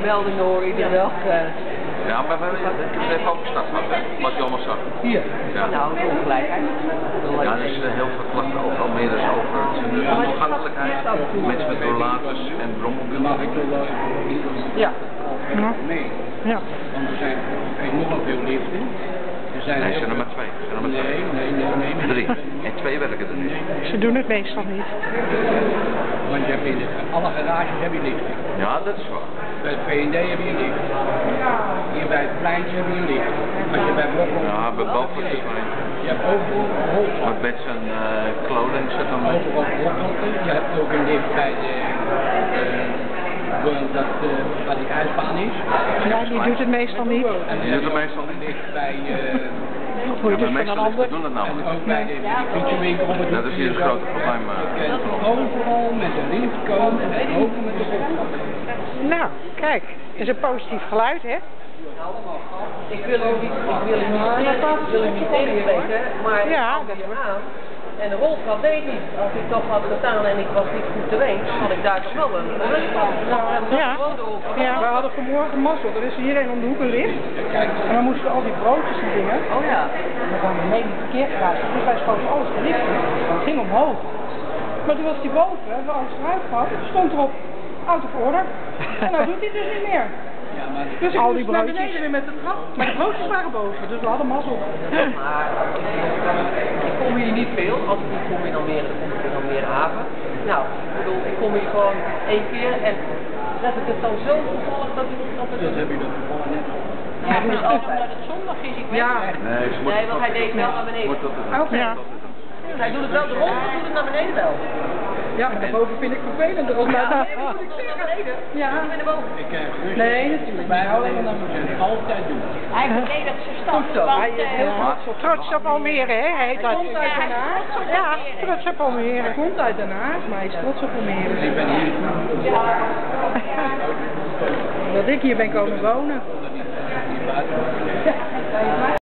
meldingen hoor iedere dag. Ja, maar we hebben even over start gehad, hè? Wat je allemaal zag. Hier? Ja. Nou, de ongelijkheid. Ja, er is heel veel klachten over Almere, dus over de ontoegankelijkheid, mensen met rollators en brommobielen. Ja. Ja. Want er zijn enorm veel liften. Nee, er zijn er maar twee. Nee. 3. En 2 werken er niet. Ze doen het meestal niet. Want je hebt in alle garages heb je liften. Ja, dat is waar. Bij het V&D heb je een lift. Hier bij het pleintje heb je een lift. Als je bij Blokland... Ja, bij boven is het klein. Je hebt overal Holland. Met beds en kleding zit dan mee. Overal Blokland. Je hebt ook een lift bij de... waar die ijsbaan is. Ja, die doet het meestal niet. En Die doet het meestal niet. lift bij... Ja, maar meestal doen het namelijk. En ook bij de fietsenwinkel op het Dat is hier het grote probleem. Overal met de lift komen en open met de grond. Nou, kijk, is een positief geluid, hè? Ik wil u niet tegenspreken, maar ik Ja, kwam hier aan. En de roltrap deed niet. Als ik toch had gedaan en ik was niet goed te wees, had ik daar toch wel een rust van. Ja. We hadden vanmorgen mazzel. Er is hierheen om de hoek een lift. En dan moesten al die broodjes en dingen. Oh ja. En dan gaan we beneden verkeerd krijgen. Dus wij schoten alles de lift in. Dat ging omhoog. Maar toen was die boven, hebben we alles eruit gehad. Toen stond erop out of order. En nou doet hij dus niet meer. Dus ik Al die moest naar broodjes. beneden weer met de trap. Maar de broodjes waren boven. Dus we hadden mazzel. Maar ik kom hier niet veel. Als ik niet kom in Almere, dan kom ik in Almere Haven. Nou, ik bedoel, ik kom hier gewoon 1 keer en zet ik het dan zo toevallig dat ik het... Dat heb je dat gewoon net. Ja, hij doet het altijd. Omdat het zondag is, ik weet Ja. Nee, Want hij deed wel naar beneden. Ja. Hij doet het wel, de roltrap doet het naar beneden wel. Ja, maar daarboven vind ik vervelender. Als Ja, naar nee, moet ik zeggen. Naar beneden. Ja. Niet meer naar boven. Ik krijg rust. Nee, natuurlijk. Wij alleen maar moeten altijd doen. Hij verdedigt zijn stad. Goed zo. Hij is heel trots op Trots op Almere, hè? Heet Hij dat. komt uit Den Haag. Ja, trots op Almere. Hij komt uit Den Haag, maar hij is trots op Almere. Ik ben hier. Dat ik hier ben komen wonen. Dat niet buiten.